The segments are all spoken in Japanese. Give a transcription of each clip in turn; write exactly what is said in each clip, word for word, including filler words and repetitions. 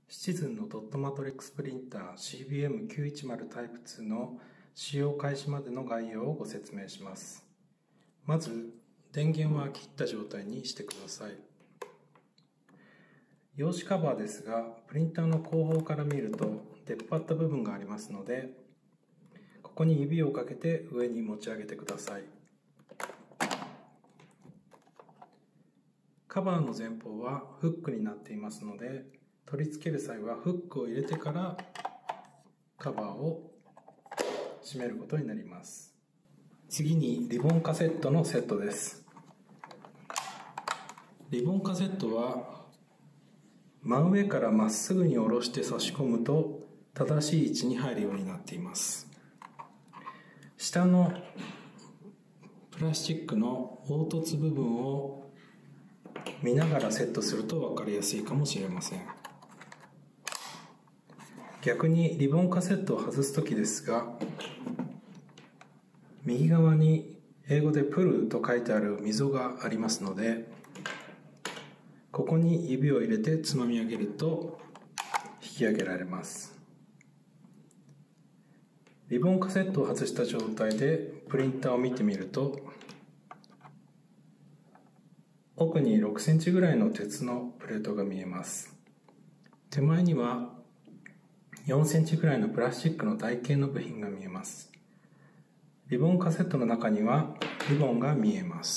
シチズンのドットマトリックスプリンター シービーエムきゅういちまる タイプツーの使用開始までの概要をご説明します。まず、電源は切った状態にしてください。用紙カバーですが、プリンターの後方から見ると出っ張った部分がありますので、ここに指をかけて上に持ち上げてください。カバーの前方はフックになっていますので、取り付ける際はフックを入れてからカバーを閉めることになります。次にリボンカセットのセットです。リボンカセットは真上からまっすぐに下ろして差し込むと正しい位置に入るようになっています。下のプラスチックの凹凸部分を見ながらセットすると分かりやすいかもしれません。逆にリボンカセットを外すときですが、右側に英語でプルと書いてある溝がありますので、ここに指を入れてつまみ上げると引き上げられます。リボンカセットを外した状態でプリンターを見てみると、奥にろくセンチぐらいの鉄のプレートが見えます。手前にはよんセンチぐらいのプラスチックの台形の部品が見えます。リボンカセットの中にはリボンが見えます。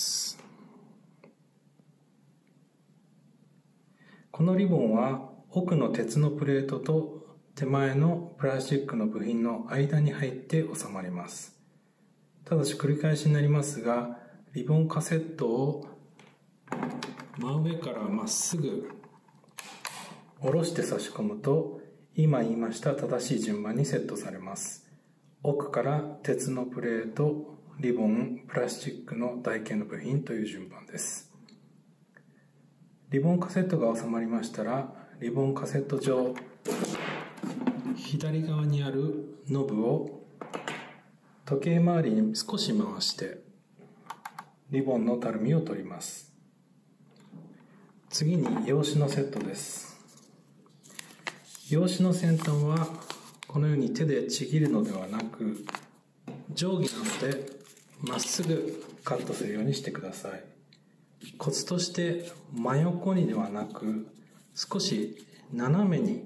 このリボンは奥の鉄のプレートと手前のプラスチックの部品の間に入って収まります。ただし繰り返しになりますが、リボンカセットを真上からまっすぐ下ろして差し込むと、今言いました正しい順番にセットされます。奥から鉄のプレート、リボン、プラスチックの台形の部品という順番です。リボンカセットが収まりましたら、リボンカセット上、左側にあるノブを時計回りに少し回して、リボンのたるみを取ります。次に用紙のセットです。用紙の先端はこのように手でちぎるのではなく、定規なのでまっすぐカットするようにしてください。コツとして真横にではなく、少し斜めに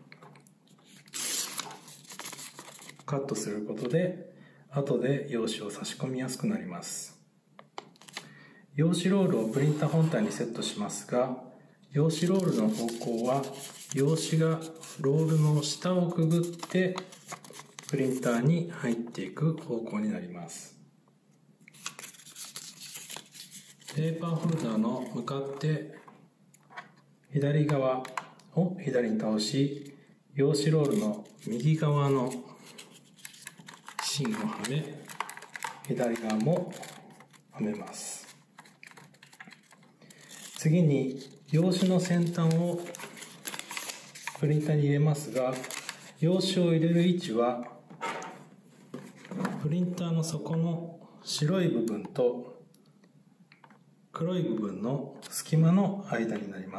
カットすることで後で用紙を差し込みやすくなります。用紙ロールをプリンター本体にセットしますが、用紙ロールの方向は用紙がロールの下をくぐってプリンターに入っていく方向になります。ペーパーホルダーの向かって左側を左に倒し、用紙ロールの右側の芯をはめ、左側もはめます。次に用紙の先端をプリンターに入れますが、用紙を入れる位置はプリンターの底の白い部分と黒い部分の隙間の間になります。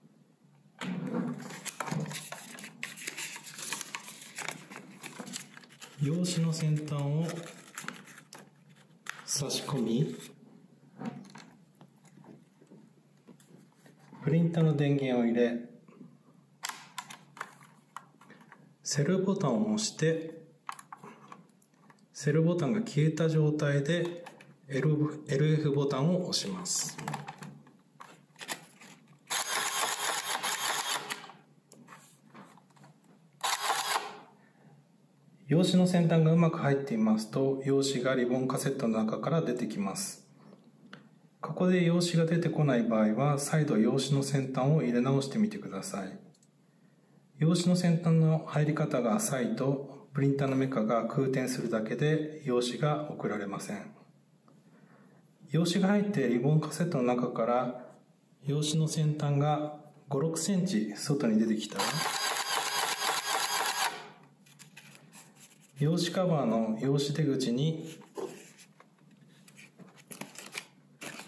用紙の先端を差し込み、プリンターの電源を入れ、セルボタンを押して、セルボタンが消えた状態で エルエフ ボタンを押します。用紙の先端がうまく入っていますと、用紙がリボンカセットの中から出てきます。ここで用紙が出てこない場合は、再度用紙の先端を入れ直してみてください。用紙の先端の入り方が浅いと、プリンターのメカが空転するだけで用紙が送られません。用紙が入ってリボンカセットの中から用紙の先端がご、ろくセンチ外に出てきたら、用紙カバーの用紙出口に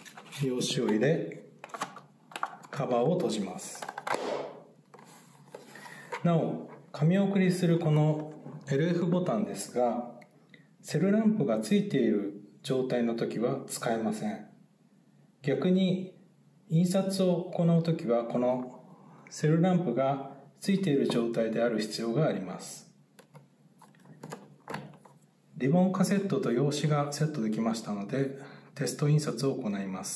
用紙を入れ、カバーを閉じます。 なお、紙送りするこの エルエフ ボタンですが、セルランプがついている状態の時は使えません。逆に印刷を行う時はこのセルランプがついている状態である必要があります。リボンカセットと用紙がセットできましたので、テスト印刷を行います。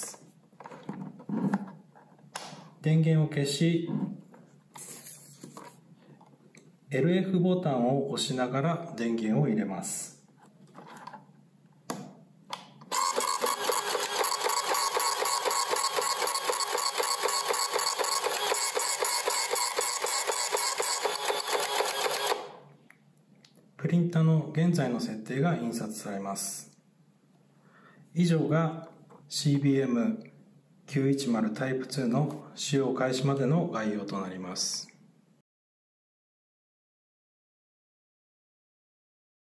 電源を消し、エルエフ ボタンを押しながら電源を入れます。プリンタの現在の設定が印刷されます。以上が シービーエムきゅうひゃくじゅうタイプツーの使用開始までの概要となります。